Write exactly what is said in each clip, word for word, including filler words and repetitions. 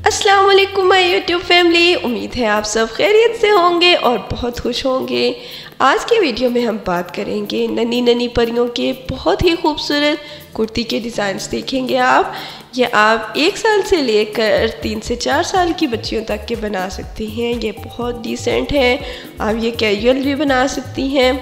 अस्सलाम वालेकुम my YouTube family. उम्मीद है आप सब खैरियत से होंगे और बहुत खुश होंगे। आज की वीडियो में हम बात करेंगे नन्ही नन्ही परियों के बहुत ही खूबसूरत कुर्ती के डिज़ाइंस देखेंगे आप। ये आप एक साल से लेकर तीन से चार साल की बच्चियों तक के बना सकती हैं। ये बहुत डिसेंट है, आप ये कैजुअल भी बना सकती हैं।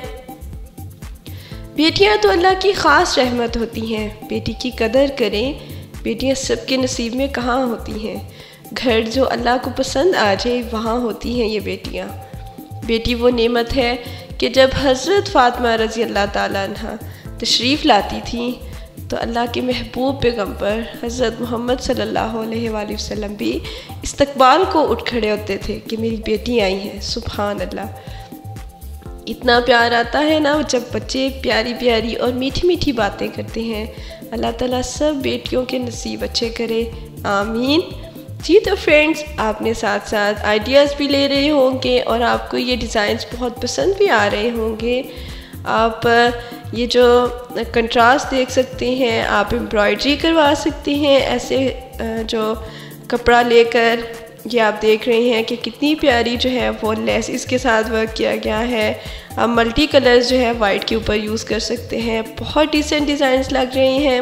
बेटियां तो अल्लाह की ख़ास रहमत होती हैं, बेटी की कदर करें। बेटियां सबके नसीब में कहाँ होती हैं, घर जो अल्लाह को पसंद आ जाए वहाँ होती हैं ये बेटियां। बेटी वो नेमत है कि जब हज़रत फ़ातिमा रज़ी अल्लाह ताला अन्हा तशरीफ़ लाती थी तो अल्लाह के महबूब पैगम्बर हज़रत मोहम्मद सल्लल्लाहु अलैहि वसल्लम भी इस्तकबाल को उठ खड़े होते थे कि मेरी बेटी आई हैं। सुभान अल्लाह, इतना प्यार आता है ना जब बच्चे प्यारी प्यारी और मीठी मीठी बातें करते हैं। अल्लाह ताला सब बेटियों के नसीब अच्छे करे, आमीन। जी तो फ्रेंड्स, आपने साथ साथ आइडियाज़ भी ले रहे होंगे और आपको ये डिज़ाइंस बहुत पसंद भी आ रहे होंगे। आप ये जो कंट्रास्ट देख सकते हैं, आप एम्ब्रॉयडरी करवा सकते हैं ऐसे जो कपड़ा लेकर। ये आप देख रहे हैं कि कितनी प्यारी जो है वो लेस इसके साथ वर्क किया गया है। आप मल्टी कलर्स जो है वाइट के ऊपर यूज़ कर सकते हैं। बहुत डिसेंट डिज़ाइंस लग रहे हैं।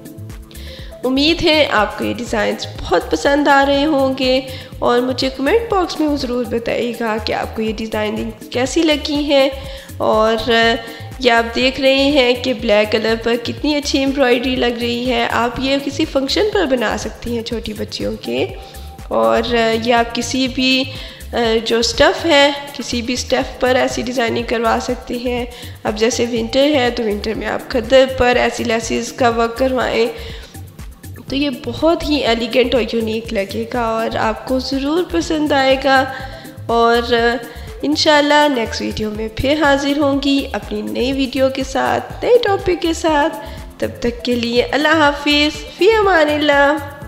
उम्मीद है आपको ये डिज़ाइंस बहुत पसंद आ रहे होंगे और मुझे कमेंट बॉक्स में ज़रूर बताइएगा कि आपको ये डिज़ाइनिंग कैसी लगी है। और ये आप देख रहे हैं कि ब्लैक कलर पर कितनी अच्छी एम्ब्रॉयडरी लग रही है। आप ये किसी फंक्शन पर बना सकती हैं छोटी बच्चियों के। और ये आप किसी भी जो स्टफ़ है, किसी भी स्टफ़ पर ऐसी डिज़ाइनिंग करवा सकते हैं। अब जैसे विंटर है तो विंटर में आप खद्दर पर ऐसी लेसिस का वर्क करवाएं तो ये बहुत ही एलिगेंट और यूनिक लगेगा और आपको ज़रूर पसंद आएगा। और इंशाल्लाह नेक्स्ट वीडियो में फिर हाज़िर होंगी अपनी नई वीडियो के साथ, नए टॉपिक के साथ। तब तक के लिए अल्लाह हाफिज़, फ़ी अमानिल्लाह।